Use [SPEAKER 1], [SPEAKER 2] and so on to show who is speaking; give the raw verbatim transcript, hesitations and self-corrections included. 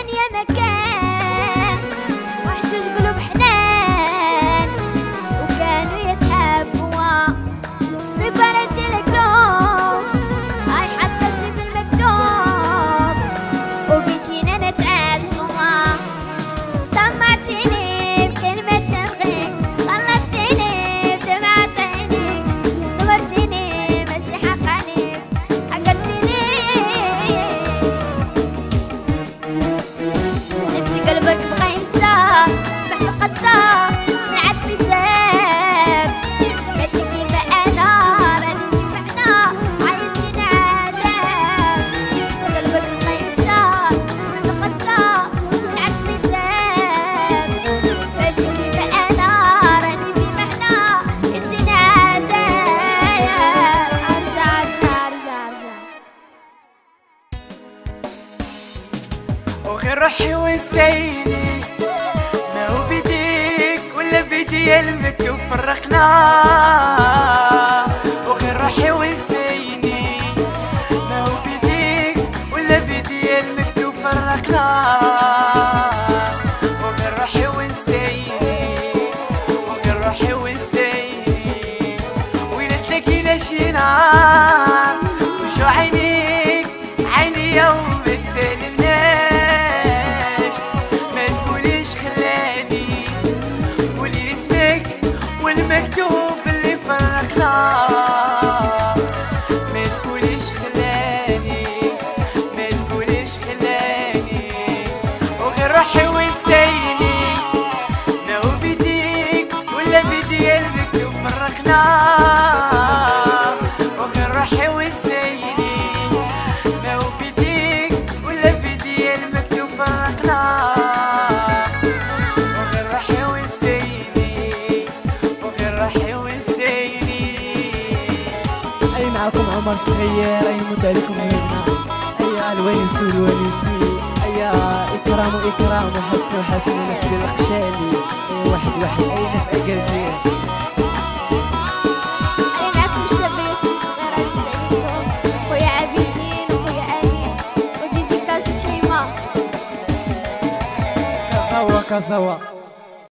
[SPEAKER 1] يا مكان وحشوش قلوب حنان وكانوا يتحبوا صبرت القلوب هاي حصلت بالمكتوب وبيتينا نتعاشقوا طمعتيني بكلمة تبغيك خلصتيني بدمعة عينيك نورتيني ماشي حقانيك حقرتيني انتي قلبك بغا ينسى صبح مقصر من عشري ذاب ماشي كيما انا راني في معنى عايشين عذاب انتي قلبك بغا ينسى صبح مقصر من عشري ذاب ماشي كيما انا راني في معنى عايشين عذاب ارجع ارجع ارجع ارجع
[SPEAKER 2] وغير روحي ونسيني ما هو بيديك ولا بيدي المكتوب فرقنا وغير روحي ونسيني ما هو بيديك ولا بيدي المكتوب فرقنا وغير روحي ونسيني وغير روحي ونسيني وين تلاقينا شي نهار وشو عينيك عيني يوم تسلمناش ما تقوليش خلاني قولي اسمك والمكتوب اللي فرقنا ما تقوليش خلاني ما تقوليش خلاني وغير روحي ونسيني ما هو بيديك ولا بيدي المكتوب فرقنا وغير روحي ونسيني ما هو بيديك ولا بيدي المكتوب فرقنا وغير روحي ونسيني وغير روحي ونسيني.
[SPEAKER 3] أي معكم عمر صغير، أي مد عليكم عيدنا، أي الونيس والونيسي، أي إكرام وإكرام وحسن وحسن وناس ديال القشالي، أي واحد واحد أي ناس أكادير.
[SPEAKER 1] أنا معكم الشابة ياسين صغيرة نتعلمكم خويا عابدين وخويا أمين وديديكاس شيماء
[SPEAKER 3] كازاوا كازاوا.